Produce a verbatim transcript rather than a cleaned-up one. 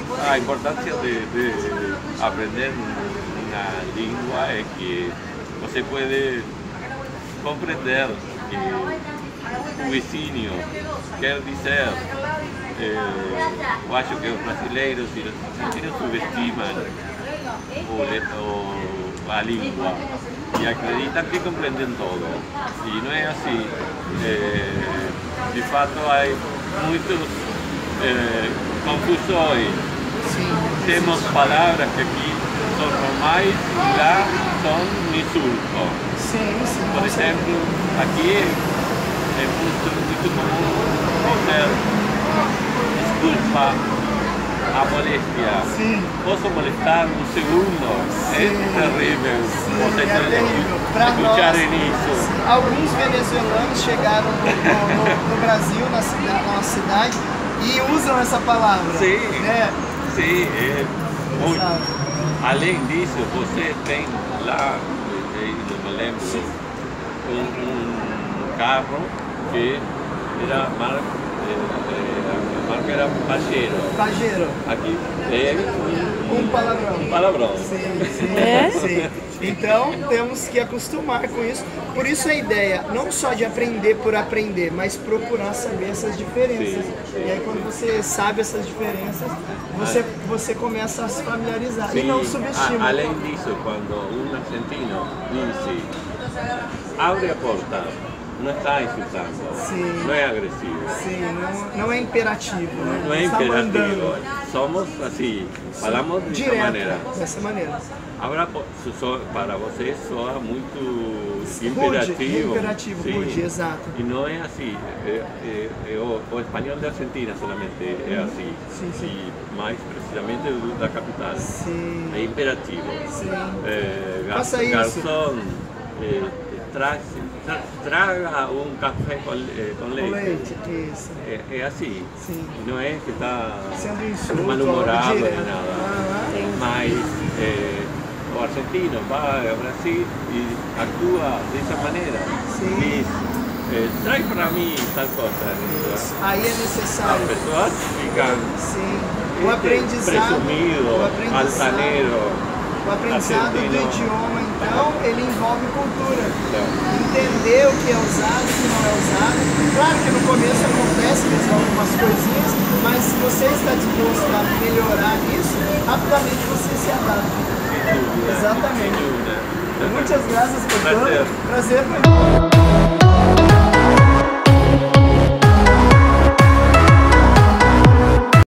a importância de, de aprender uma língua é que você pode compreender que o vizinho quer dizer. Eh, eu acho que os brasileiros e os argentinos subestimam o, o, a língua e acreditam que compreendem todo. E não é assim. Eh, de fato, há muitas eh, confusões. Sim. Temos palavras que aqui são normais e lá são insultos. Sim, sim. Por exemplo, aqui é muito, muito comum dizer desculpa a molestia. Sim. Posso molestar um segundo? Sim. É terrível. Sim, Você é terrível. Pra escutarem nós, isso. sim. Alguns venezuelanos chegaram no, no, no Brasil, na, cidade, na nossa cidade, e usam essa palavra. Sim, né? sim, é muito. Exato. Além disso, você tem lá, não me lembro, um, um carro que era marca, a marca era Pajero. Pajero. Aqui é um, Um palavrão. um palavrão. Sim, sim, É? sim. Então temos que acostumar com isso. Por isso a ideia, não só de aprender por aprender, mas procurar saber essas diferenças. Sim, sim. E aí quando você sabe essas diferenças, você, você começa a se familiarizar. Sim, E não subestima. a, além disso, quando um argentino diz abre a porta, não está insultando, Sim. não é agressivo. Sim, não, não é imperativo, né? Não é Está imperativo. mandando. Somos assim, falamos dessa Direto, maneira. dessa maneira. Agora, so- para você soa muito Rude, imperativo. imperativo, sim. rude, exato. E não é assim. É, é, é o, o espanhol da Argentina solamente é assim. Sim, sim. E mais precisamente do- da capital. Sim. É imperativo. Sim. É, gar- Faça isso. Garçom, é, tra- tra- traga um café com, eh, com Com leite. leite, isso. É, é assim. Sim. Não é que está Sendo insulto, mal-humorado algo nem direto. nada. Aham. Mas eh, o argentino vai ao Brasil e atua dessa maneira. Sim. Diz, eh, traz para mim tal coisa. Isso. Aí é As necessário. pessoas ficam Sim. este, O aprendizado. presumido, o aprendizado, altaneiro. o aprendizado do argentino. idioma, então, ele envolve cultura. Então, Entender o que é usado, o que não é usado. Claro que no começo acontece mesmo algumas coisinhas, mas se você está disposto a melhorar isso, rapidamente você se adapta. sem dúvida. Exatamente. Sem dúvida. Muitas graças por Prazer. tudo. Prazer.